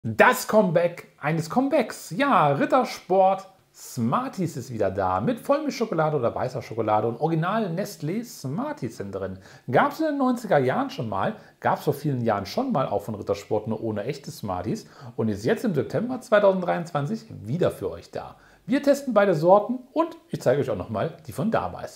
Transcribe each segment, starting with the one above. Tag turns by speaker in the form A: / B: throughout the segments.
A: Das Comeback eines Comebacks. Ja, Rittersport Smarties ist wieder da. Mit Vollmilchschokolade oder weißer Schokolade und original Nestlé Smarties sind drin. Gab es in den 90er Jahren schon mal, gab es vor vielen Jahren schon mal auch von Rittersport nur ohne echte Smarties und ist jetzt im September 2023 wieder für euch da. Wir testen beide Sorten und ich zeige euch auch nochmal die von damals.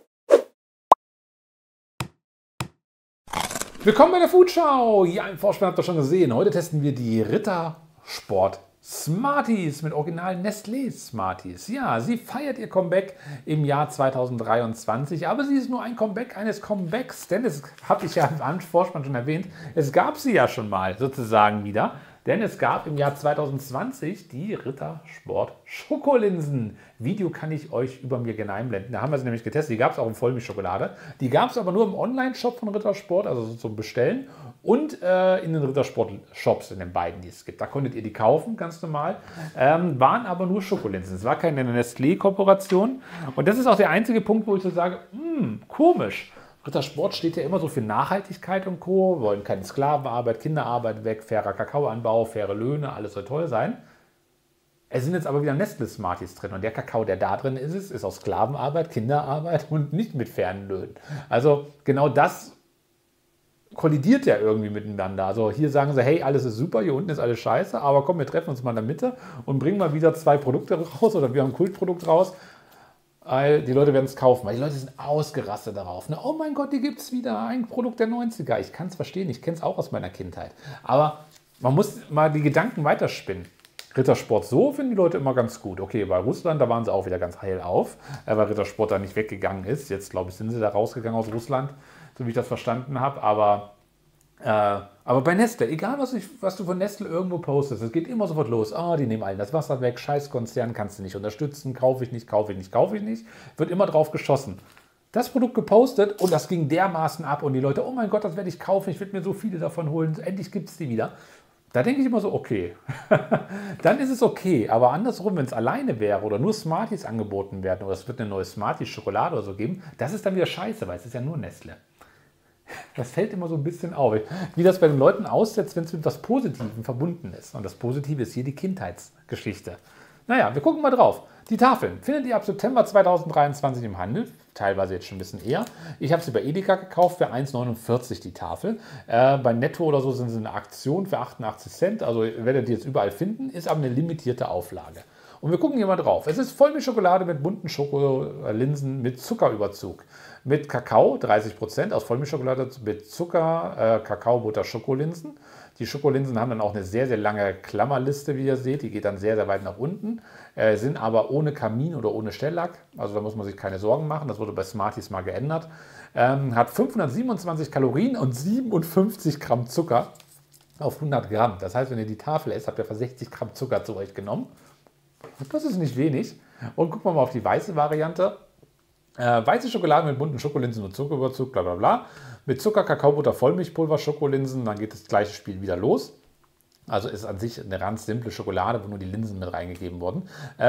A: Willkommen bei der Foodschau! Ja, im Vorspann habt ihr schon gesehen. Heute testen wir die Rittersport Smarties mit original Nestlé Smarties. Ja, sie feiert ihr Comeback im Jahr 2023, aber sie ist nur ein Comeback eines Comebacks, denn es habe ich ja im Vorspann schon erwähnt, es gab sie ja schon mal sozusagen wieder. Denn es gab im Jahr 2020 die Rittersport Schokolinsen. Video kann ich euch über mir gerne einblenden. Da haben wir sie nämlich getestet. Die gab es auch in Vollmilchschokolade. Die gab es aber nur im Online-Shop von Rittersport, also so zum Bestellen. Und in den Rittersport-Shops, in den beiden, die es gibt. Da konntet ihr die kaufen, ganz normal. Waren aber nur Schokolinsen. Es war keine Nestlé-Kooperation. Und das ist auch der einzige Punkt, wo ich so sage, komisch. Rittersport steht ja immer so für Nachhaltigkeit und Co. Wir wollen keine Sklavenarbeit, Kinderarbeit weg, fairer Kakaoanbau, faire Löhne, alles soll toll sein. Es sind jetzt aber wieder Nestlé Smarties drin und der Kakao, der da drin ist aus Sklavenarbeit, Kinderarbeit und nicht mit fairen Löhnen. Also genau das kollidiert ja irgendwie miteinander. Also hier sagen sie, hey, alles ist super, hier unten ist alles scheiße, aber komm, wir treffen uns mal in der Mitte und bringen mal wieder zwei Produkte raus oder wir haben ein Kultprodukt raus. Weil die Leute werden es kaufen, weil die Leute sind ausgerastet darauf. Ne? Oh mein Gott, die gibt es wieder, ein Produkt der 90er. Ich kann es verstehen, ich kenne es auch aus meiner Kindheit. Aber man muss mal die Gedanken weiterspinnen. Rittersport so finden die Leute immer ganz gut. Okay, bei Russland, da waren sie auch wieder ganz heil auf, weil Rittersport da nicht weggegangen ist. Jetzt, glaube ich, sind sie da rausgegangen aus Russland, so wie ich das verstanden habe. Aber bei Nestle, egal was du von Nestle irgendwo postest, es geht immer sofort los. Ah, die nehmen allen das Wasser weg, Scheißkonzern, kannst du nicht unterstützen, kaufe ich nicht, kaufe ich nicht, kaufe ich nicht. Wird immer drauf geschossen. Das Produkt gepostet und das ging dermaßen ab und die Leute, oh mein Gott, das werde ich kaufen, ich werde mir so viele davon holen, endlich gibt es die wieder. Da denke ich immer so, okay, dann ist es okay. Aber andersrum, wenn es alleine wäre oder nur Smarties angeboten werden oder es wird eine neue Smarties-Schokolade oder so geben, das ist dann wieder scheiße, weil es ist ja nur Nestle. Das fällt immer so ein bisschen auf, wie das bei den Leuten aussetzt, wenn es mit etwas Positivem verbunden ist. Und das Positive ist hier die Kindheitsgeschichte. Naja, wir gucken mal drauf. Die Tafeln findet ihr ab September 2023 im Handel, teilweise jetzt schon ein bisschen eher. Ich habe sie bei Edeka gekauft für 1,49 die Tafel. Bei Netto oder so sind sie eine Aktion für 88 Cent. Also werdet ihr jetzt überall finden, ist aber eine limitierte Auflage. Und wir gucken hier mal drauf. Es ist Vollmilchschokolade mit bunten Schokolinsen mit Zuckerüberzug. Mit Kakao, 30% aus Vollmilchschokolade mit Zucker, Kakaobutter, Schokolinsen. Die Schokolinsen haben dann auch eine sehr, sehr lange Klammerliste, wie ihr seht. Die geht dann sehr, sehr weit nach unten. Sind aber ohne Kamin oder ohne Stelllack. Also da muss man sich keine Sorgen machen. Das wurde bei Smarties mal geändert. Hat 527 Kalorien und 57 Gramm Zucker auf 100 Gramm. Das heißt, wenn ihr die Tafel esst, habt ihr fast 60 Gramm Zucker zu euch genommen. Das ist nicht wenig. Und gucken wir mal auf die weiße Variante. Weiße Schokolade mit bunten Schokolinsen und Zuckerüberzug, bla bla bla. Mit Zucker, Kakaobutter, Vollmilchpulver, Schokolinsen, dann geht das gleiche Spiel wieder los. Also ist an sich eine ganz simple Schokolade, wo nur die Linsen mit reingegeben wurden.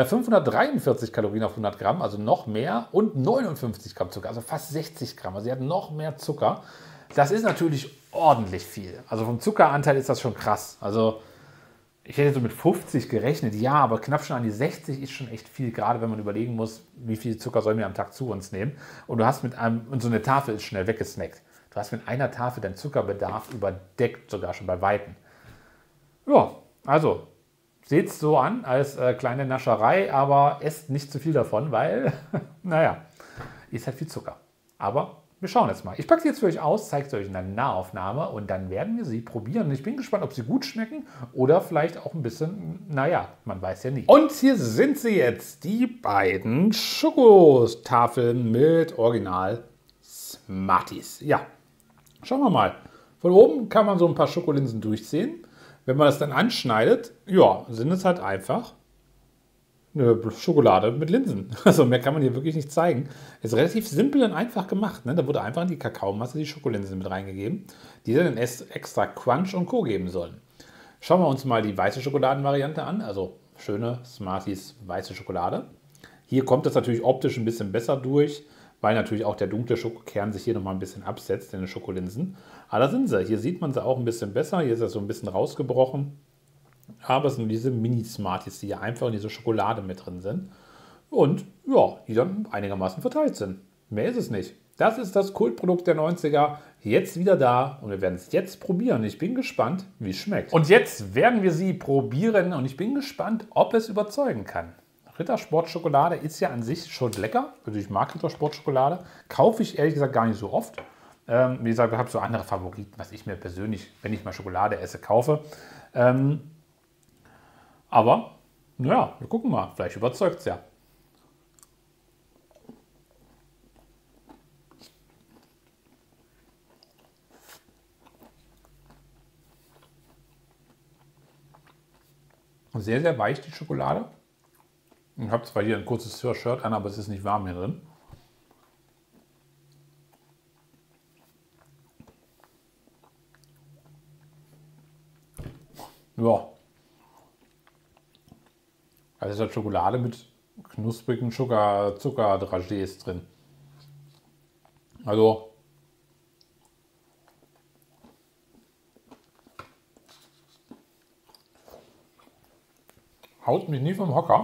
A: 543 Kalorien auf 100 Gramm, also noch mehr und 59 Gramm Zucker, also fast 60 Gramm. Also sie hat noch mehr Zucker. Das ist natürlich ordentlich viel. Also vom Zuckeranteil ist das schon krass. Also ich hätte so mit 50 gerechnet, ja, aber knapp schon an die 60 ist schon echt viel, gerade wenn man überlegen muss, wie viel Zucker sollen wir am Tag zu uns nehmen. Und du hast und so eine Tafel ist schnell weggesnackt. Du hast mit einer Tafel deinen Zuckerbedarf überdeckt, sogar schon bei Weitem. Ja, also, seht es so an als kleine Nascherei, aber esst nicht zu viel davon, weil, naja, ist halt viel Zucker. Aber wir schauen jetzt mal. Ich packe sie jetzt für euch aus, zeige es euch in der Nahaufnahme und dann werden wir sie probieren. Und ich bin gespannt, ob sie gut schmecken oder vielleicht auch ein bisschen, naja, man weiß ja nie. Und hier sind sie jetzt, die beiden Schokotafeln mit Original Smarties. Ja, schauen wir mal. Von oben kann man so ein paar Schokolinsen durchsehen. Wenn man das dann anschneidet, ja, sind es halt einfach eine Schokolade mit Linsen. Also mehr kann man hier wirklich nicht zeigen. Ist relativ simpel und einfach gemacht. Ne? Da wurde einfach in die Kakaomasse die Schokolinsen mit reingegeben, die dann extra Crunch und Co. geben sollen. Schauen wir uns mal die weiße Schokoladenvariante an. Also schöne Smarties weiße Schokolade. Hier kommt das natürlich optisch ein bisschen besser durch, weil natürlich auch der dunkle Schokokern sich hier nochmal ein bisschen absetzt in den Schokolinsen. Aber da sind sie. Hier sieht man sie auch ein bisschen besser. Hier ist das so ein bisschen rausgebrochen. Aber es sind diese Mini-Smarties, die hier einfach in diese Schokolade mit drin sind. Und ja, die dann einigermaßen verteilt sind. Mehr ist es nicht. Das ist das Kultprodukt der 90er. Jetzt wieder da und wir werden es jetzt probieren. Ich bin gespannt, wie es schmeckt. Und jetzt werden wir sie probieren und ich bin gespannt, ob es überzeugen kann. Rittersport-Schokolade ist ja an sich schon lecker. Also ich mag Rittersport-Schokolade. Kaufe ich ehrlich gesagt gar nicht so oft. Wie gesagt, ich habe so andere Favoriten, was ich mir persönlich, wenn ich mal Schokolade esse, kaufe. Aber, naja, wir gucken mal. Vielleicht überzeugt es ja. Sehr, sehr weich die Schokolade. Ich habe zwar hier ein kurzes Shirt an, aber es ist nicht warm hier drin. Ja. Also es hat Schokolade mit knusprigen Zuckerdragees drin. Also haut mich nie vom Hocker.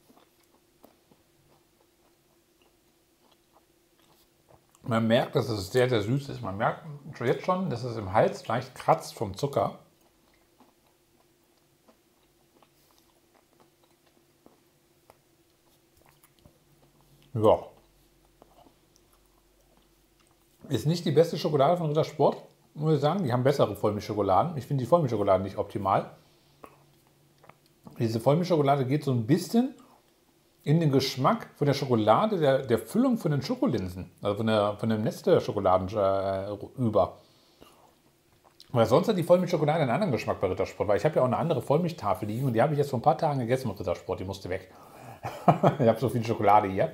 A: Man merkt, dass es sehr, sehr süß ist. Man merkt jetzt schon, dass es im Hals leicht kratzt vom Zucker. Ja. Ist nicht die beste Schokolade von Rittersport, muss ich sagen. Die haben bessere Vollmilchschokoladen. Ich finde die Vollmilchschokolade nicht optimal. Diese Vollmilchschokolade geht so ein bisschen in den Geschmack von der Schokolade, der Füllung von den Schokolinsen, also von dem Nestle-Schokoladen über. Weil sonst hat die Vollmilchschokolade einen anderen Geschmack bei Rittersport, weil ich habe ja auch eine andere Vollmilchtafel liegen und die habe ich jetzt vor ein paar Tagen gegessen mit Rittersport, die musste weg. Ich habe so viel Schokolade hier.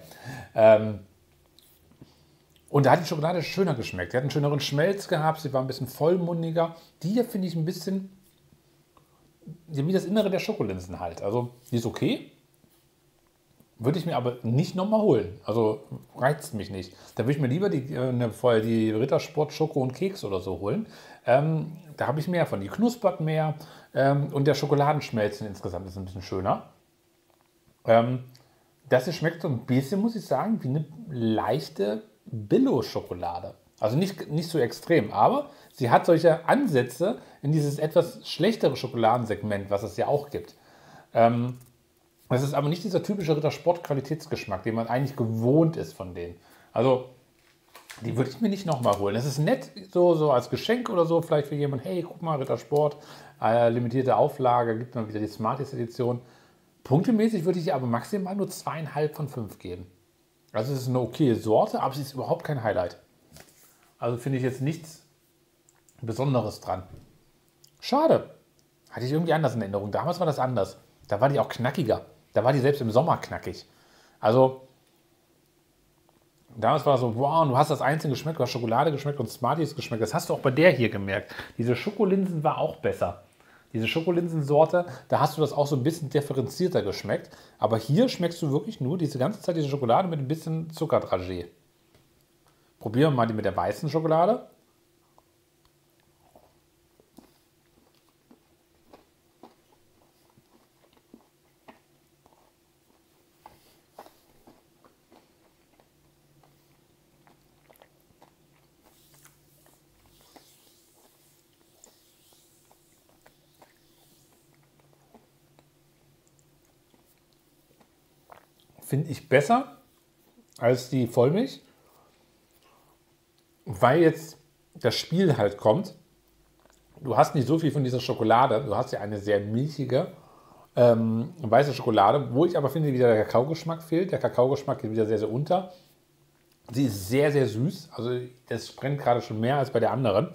A: Und da hat die Schokolade schöner geschmeckt. Die hat einen schöneren Schmelz gehabt, sie war ein bisschen vollmundiger. Die hier finde ich ein bisschen wie das Innere der Schokolinsen halt. Also die ist okay, würde ich mir aber nicht nochmal holen. Also reizt mich nicht. Da würde ich mir lieber die Rittersport Schoko und Keks oder so holen. Da habe ich mehr von. Die knuspert mehr und der Schokoladenschmelzen insgesamt ist ein bisschen schöner. Das hier schmeckt so ein bisschen, muss ich sagen, wie eine leichte Billo-Schokolade. Also nicht so extrem, aber sie hat solche Ansätze in dieses etwas schlechtere Schokoladensegment, was es ja auch gibt. Das ist aber nicht dieser typische Rittersport-Qualitätsgeschmack, den man eigentlich gewohnt ist von denen. Also, die würde ich mir nicht nochmal holen. Das ist nett, so als Geschenk oder so, vielleicht für jemanden, hey, guck mal, Rittersport, limitierte Auflage, gibt mal wieder die Smarties-Edition. Punktemäßig würde ich ihr aber maximal nur 2,5 von 5 geben. Also es ist eine okaye Sorte, aber sie ist überhaupt kein Highlight. Also finde ich jetzt nichts Besonderes dran. Schade. Hatte ich irgendwie anders in Erinnerung. Damals war das anders. Da war die auch knackiger. Da war die selbst im Sommer knackig. Also damals war es so, wow, du hast das einzelne geschmeckt, du hast Schokolade geschmeckt und Smarties geschmeckt. Das hast du auch bei der hier gemerkt. Diese Schokolinsen war auch besser. Diese Schokolinsensorte, da hast du das auch so ein bisschen differenzierter geschmeckt. Aber hier schmeckst du wirklich nur diese ganze Zeit diese Schokolade mit ein bisschen Zuckerdragee. Probieren wir mal die mit der weißen Schokolade. Finde ich besser als die Vollmilch, weil jetzt das Spiel halt kommt. Du hast nicht so viel von dieser Schokolade, du hast ja eine sehr milchige weiße Schokolade, wo ich aber finde, wieder der Kakaogeschmack fehlt. Der Kakaogeschmack geht wieder sehr, sehr unter. Sie ist sehr, sehr süß, also das brennt gerade schon mehr als bei der anderen.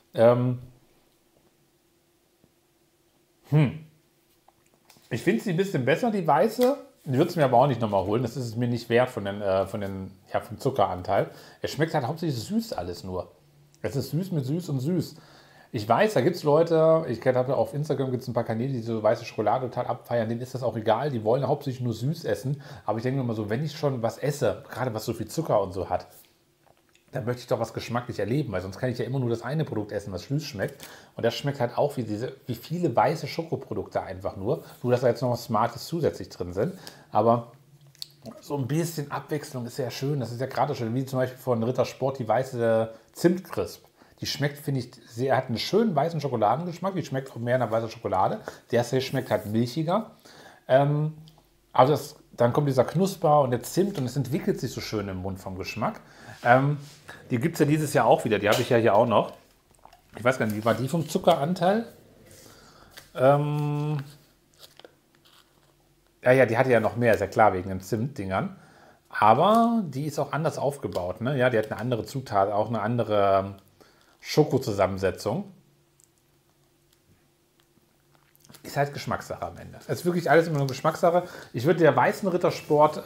A: Ich finde sie ein bisschen besser, die weiße. Die würde es mir aber auch nicht nochmal holen. Das ist es mir nicht wert vom Zuckeranteil. Es schmeckt halt hauptsächlich süß alles nur. Es ist süß mit süß und süß. Ich weiß, da gibt es Leute, ich habe auf Instagram gibt es ein paar Kanäle, die so weiße Schokolade total abfeiern. Denen ist das auch egal. Die wollen hauptsächlich nur süß essen. Aber ich denke mir mal so, wenn ich schon was esse, gerade was so viel Zucker und so hat, dann möchte ich doch was geschmacklich erleben, weil sonst kann ich ja immer nur das eine Produkt essen, was süß schmeckt. Und das schmeckt halt auch wie viele weiße Schokoprodukte einfach nur dass da jetzt noch Smarties zusätzlich drin sind. Aber so ein bisschen Abwechslung ist ja schön. Das ist ja gerade schön, wie zum Beispiel von Rittersport die weiße Zimtcrisp. Die schmeckt, finde ich, hat einen schönen weißen Schokoladengeschmack. Die schmeckt auch mehr nach weißer Schokolade. Der hier schmeckt halt milchiger. Also dann kommt dieser Knusper und der Zimt und es entwickelt sich so schön im Mund vom Geschmack. Die gibt es ja dieses Jahr auch wieder. Die habe ich ja hier auch noch. Ich weiß gar nicht, wie war die vom Zuckeranteil? Ja, die hatte ja noch mehr, ist ja klar, wegen den Zimtdingern. Aber die ist auch anders aufgebaut. Ne? Ja, die hat eine andere Zutat, auch eine andere Schokozusammensetzung. Ist halt Geschmackssache am Ende. Es ist wirklich alles immer nur Geschmackssache. Ich würde der weißen Rittersport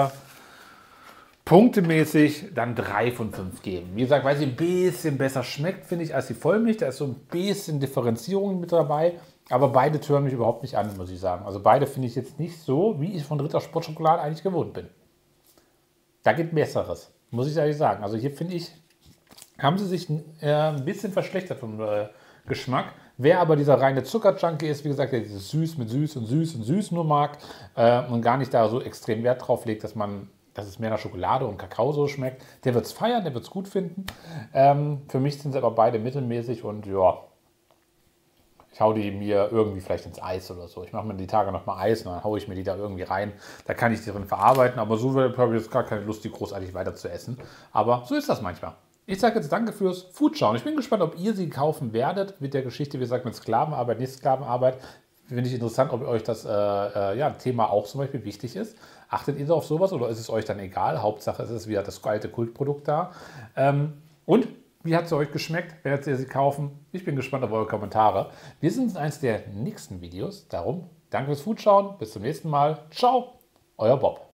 A: punktemäßig dann 3 von 5 geben. Wie gesagt, weil sie ein bisschen besser schmeckt, finde ich, als die Vollmilch. Da ist so ein bisschen Differenzierung mit dabei. Aber beide tören mich überhaupt nicht an, muss ich sagen. Also beide finde ich jetzt nicht so, wie ich von Rittersport Schokolade eigentlich gewohnt bin. Da geht Besseres, muss ich ehrlich sagen. Also hier finde ich, haben sie sich ein bisschen verschlechtert vom Geschmack. Wer aber dieser reine Zuckerjunkie ist, wie gesagt, der dieses süß mit süß und süß und süß nur mag und gar nicht da so extrem Wert drauf legt, dass es mehr nach Schokolade und Kakao so schmeckt, der wird es feiern, der wird es gut finden. Für mich sind sie aber beide mittelmäßig und ja, ich hau die mir irgendwie vielleicht ins Eis oder so. Ich mache mir die Tage nochmal Eis und dann haue ich mir die da irgendwie rein. Da kann ich die drin verarbeiten, aber so habe ich jetzt gar keine Lust, die großartig weiter zu essen. Aber so ist das manchmal. Ich sage jetzt danke fürs Foodschauen. Ich bin gespannt, ob ihr sie kaufen werdet mit der Geschichte, wie gesagt, mit Sklavenarbeit, nicht Sklavenarbeit. Finde ich interessant, ob euch das Thema auch zum Beispiel wichtig ist. Achtet ihr auf sowas oder ist es euch dann egal? Hauptsache, es ist wieder das alte Kultprodukt da. Und wie hat es euch geschmeckt? Werdet ihr sie kaufen? Ich bin gespannt auf eure Kommentare. Wir sehen uns in eines der nächsten Videos. Darum, danke fürs Foodschauen. Bis zum nächsten Mal. Ciao, euer Bob.